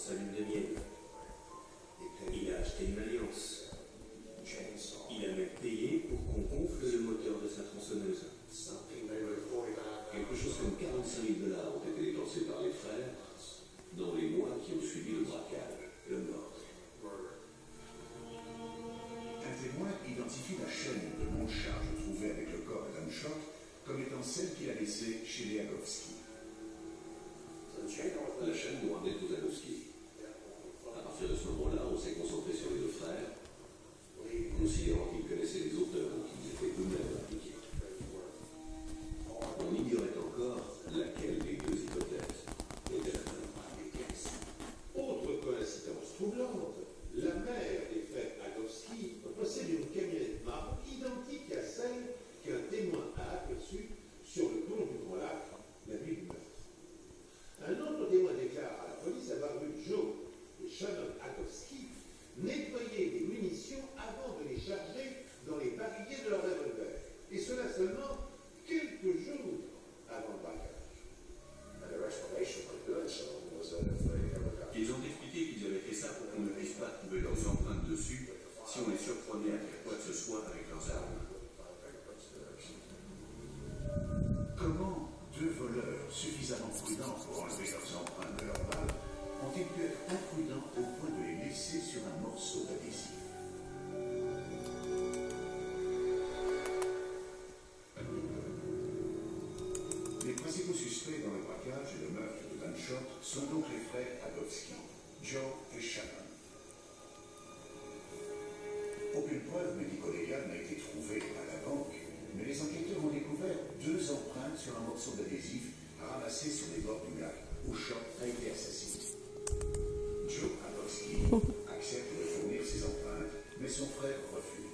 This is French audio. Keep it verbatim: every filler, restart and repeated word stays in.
sa lune de miel. Il a acheté une alliance. Il a même payé pour qu'on gonfle le moteur de sa tronçonneuse. Quelque chose comme quarante-cinq mille dollars ont été dépensés par les frères dans les mois qui ont suivi le braquage, le meurtre. Un témoin identifie la chaîne de Montcharge trouvée avec le corps d'Adam Schott comme étant celle qu'il a laissée chez les Agowski. La chaîne doit en être aux Agowski. À partir de ce moment-là, on s'est concentré sur les deux frères, considérant qu'ils connaissaient les auteurs ou qu'ils étaient eux-mêmes impliqués. On ignorait encore laquelle des deux hypothèses était la bonne. Autre coïncidence troublante, la mère des frères Agowski possède une camionnette marron identique à celle qu'un témoin a aperçue sur le pont du Grand Lac la nuit du meurtre. Un autre témoin déclare à la police avoir vu Joe et Shannon Agowski nettoyer les munitions avant de les charger dans les barilets de leur revolver. Et cela seulement quelques jours avant le braquage. Ils ont expliqué qu'ils avaient fait ça pour qu'on ne puisse pas trouver leurs empreintes dessus si on les surprenait à faire quoi que ce soit avec leurs armes. Comment deux voleurs suffisamment prudents pour enlever leurs empreintes de leurs balles ont-ils pu être imprudents au point de les laisser sur un morceau d'adhésif? Les principaux suspects dans le braquage et le meurtre de Dan Schott sont donc les frères Agowski, Joe et Shannon. Aucune preuve médico-légale n'a été trouvée à la banque, mais les enquêteurs ont découvert deux empreintes sur un morceau d'adhésif ramassé sur les bords du lac où Schott a été assassiné. Joe Agowski accepte de fournir ses empreintes, mais son frère refuse.